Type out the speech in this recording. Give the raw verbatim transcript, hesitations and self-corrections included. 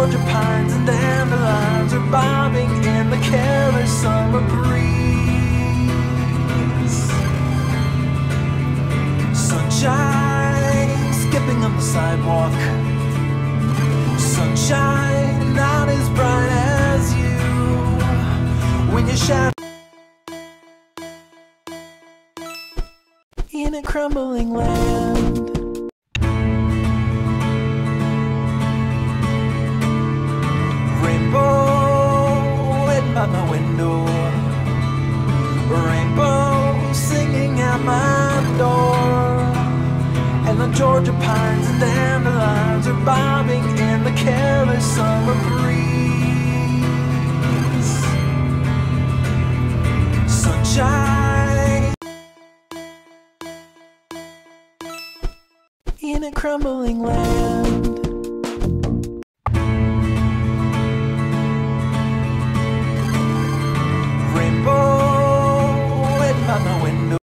Georgia pines and dandelions are bobbing in the careless summer breeze. Sunshine skipping on the sidewalk, sunshine not as bright as you when your shadow in a crumbling land. Rainbow waiting by my window, rainbow singing at my door, and the Georgia pines and dandelions are bobbing in the careless summer breeze. Sunshine in a crumbling land. Rainbow